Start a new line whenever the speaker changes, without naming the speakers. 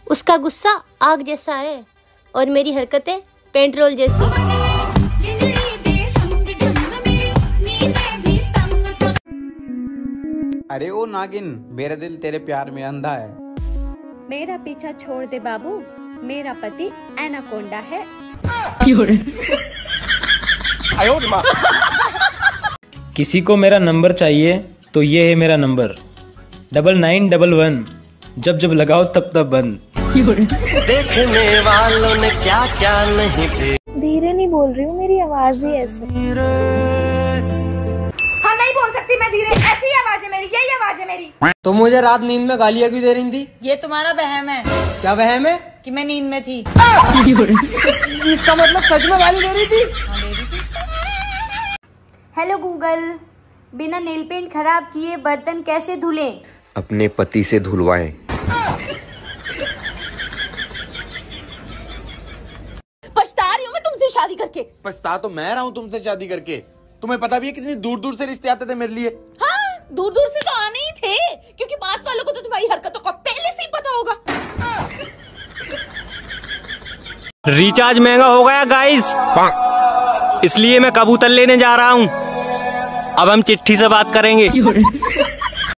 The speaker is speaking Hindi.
उसका गुस्सा आग जैसा है और मेरी हरकतें पेट्रोल जैसी।
अरे ओ नागिन, मेरा दिल तेरे प्यार में अंधा है।
मेरा पीछा छोड़ दे बाबू, मेरा पति एनाकोंडा है।
किसी को मेरा नंबर चाहिए तो ये है मेरा नंबर 9911, जब जब लगाओ तब तब बंद।
देखने वालों ने क्या क्या नहीं देखा।
धीरे नहीं बोल रही हूँ, मेरी आवाज ही ऐसी। हाँ नहीं बोल सकती मैं धीरे, ऐसी आवाज है मेरी, यही आवाज है मेरी।
तो मुझे रात नींद में गालियाँ भी दे रही थी।
ये तुम्हारा वहम है।
क्या वहम है?
कि मैं नींद में थी।
इसका मतलब सच में गाली दे रही थी?
हेलो गूगल, बिना नेल पेंट खराब किए बर्तन कैसे धुलें?
अपने पति से धुलवाएं।
पछता रही हूँ मैं तुमसे शादी करके।
पछता तो मैं रहा हूँ तुमसे शादी करके। तुम्हें पता भी है कितनी दूर दूर से रिश्ते आते थे मेरे लिए।
हाँ, दूर दूर से तो आने ही थे, क्योंकि पास वालों को तो तुम्हारी हरकतों का पहले से ही पता होगा।
रिचार्ज महंगा हो गया गाइस, इसलिए मैं कबूतर लेने जा रहा हूँ। अब हम चिट्ठी से बात करेंगे।